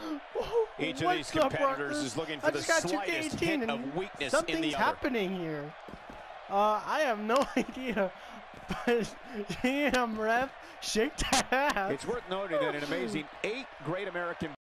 Each of these competitors is looking for the slightest hint of weakness in the other. Something's happening here. I have no idea. But damn, ref, shake that ass. It's worth noting that an amazing 8 Great American